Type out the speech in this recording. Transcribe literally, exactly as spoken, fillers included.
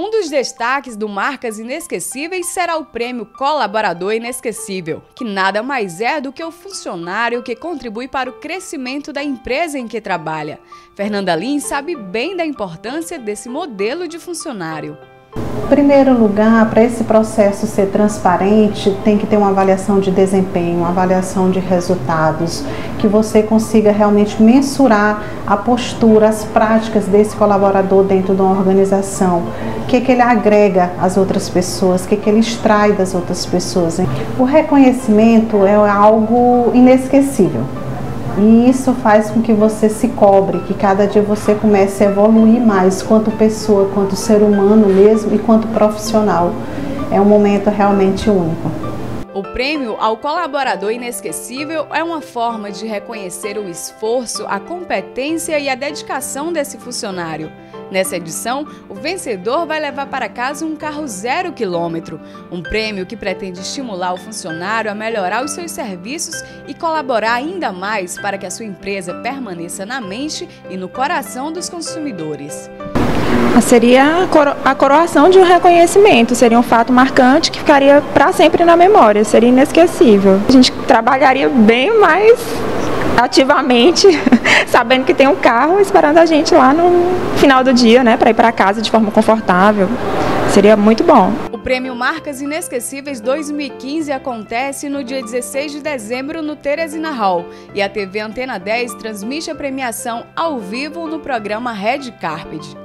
Um dos destaques do Marcas Inesquecíveis será o prêmio Colaborador Inesquecível, que nada mais é do que o funcionário que contribui para o crescimento da empresa em que trabalha. Fernanda Lins sabe bem da importância desse modelo de funcionário. Em primeiro lugar, para esse processo ser transparente, tem que ter uma avaliação de desempenho, uma avaliação de resultados, que você consiga realmente mensurar a postura, as práticas desse colaborador dentro de uma organização, o que, que ele agrega às outras pessoas, o que, que ele extrai das outras pessoas. O reconhecimento é algo inesquecível. E isso faz com que você se cobre, que cada dia você comece a evoluir mais, quanto pessoa, quanto ser humano mesmo e quanto profissional. É um momento realmente único. O prêmio ao Colaborador Inesquecível é uma forma de reconhecer o esforço, a competência e a dedicação desse funcionário. Nessa edição, o vencedor vai levar para casa um carro zero quilômetro, um prêmio que pretende estimular o funcionário a melhorar os seus serviços e colaborar ainda mais para que a sua empresa permaneça na mente e no coração dos consumidores. Seria a coroação de um reconhecimento, seria um fato marcante que ficaria para sempre na memória, seria inesquecível. A gente trabalharia bem mais ativamente, sabendo que tem um carro esperando a gente lá no final do dia, né, para ir para casa de forma confortável. Seria muito bom. O Prêmio Marcas Inesquecíveis dois mil e quinze acontece no dia dezesseis de dezembro no Teresina Hall e a T V Antena dez transmite a premiação ao vivo no programa Red Carpet.